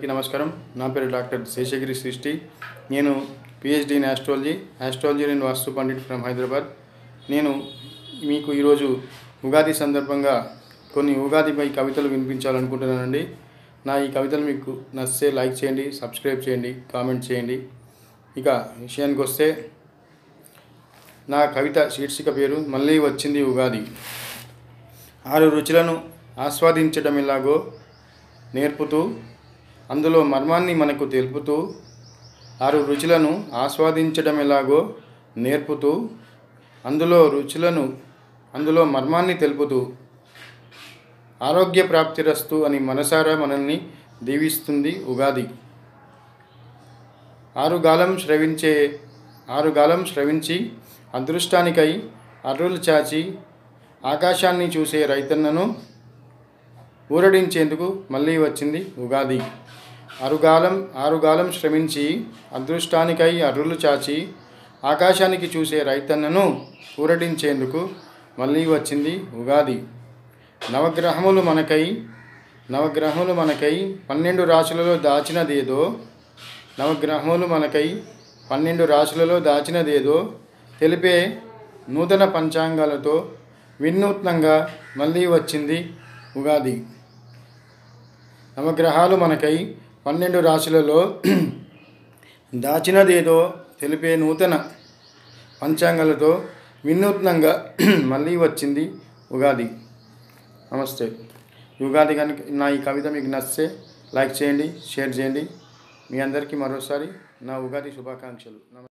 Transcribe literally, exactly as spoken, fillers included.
అందరికీ నమస్కారం. నా పేరు డాక్టర్ శేషగిరి సృష్టి. నేను PhD in astrology astrology and vastu pandit from Hyderabad. నేను మీకు ఈరోజు ఉగాది సందర్భంగా కొన్ని ఉగాదిపై కవితలు వినిపించాలనుకుంటున్నానండి. నా ఈ కవితలు మీకు నచ్చితే లైక్ చేయండి, సబ్స్క్రైబ్ చేయండి, కామెంట్ చేయండి. ఇక విషయానికి వస్తే నా కవిత శీర్షిక పేరు మళ్ళీ వచ్చింది ఉగాది. ఆరు రుచులను ఆస్వాదించడం ఎలాగో నేర్పుతూ అందులో మర్మాన్ని మనకు తెలుపుతూ ఆరు రుచులను ఆస్వాదించడం ఎలాగో నేర్పుతూ అందులో రుచులను అందులో మర్మాన్ని తెలుపుతూ ఆరోగ్య ప్రాప్తిరస్తు అని మనసారా మనల్ని దీవిస్తుంది ఉగాది. ఆరుగాలం శ్రవించే ఆరుగాలం శ్రవించి అదృష్టానికై అర్రులు చాచి ఆకాశాన్ని చూసే రైతన్నను ఊరడించేందుకు మళ్ళీ వచ్చింది ఉగాది. ఆరుగాలం ఆరుగాలం శ్రమించి అదృష్టానికై అర్రులు చాచి ఆకాశానికి చూసే రైతన్నను ఊరడించేందుకు మళ్ళీ వచ్చింది ఉగాది. నవగ్రహములు మనకై నవగ్రహములు మనకై పన్నెండు రాశులలో దాచినదేదో నవగ్రహములు మనకై పన్నెండు రాశులలో దాచినదేదో తెలిపే నూతన పంచాంగాలతో వినూత్నంగా మళ్ళీ వచ్చింది ఉగాది. నవగ్రహాలు మనకై పన్నెండు రాశులలో దాచినదేదో తెలిపే నూతన పంచాంగాలతో వినూత్నంగా మళ్ళీ వచ్చింది ఉగాది. నమస్తే. ఉగాది కనుక నా ఈ కవిత మీకు నచ్చితే లైక్ చేయండి, షేర్ చేయండి. మీ అందరికీ మరోసారి నా ఉగాది శుభాకాంక్షలు.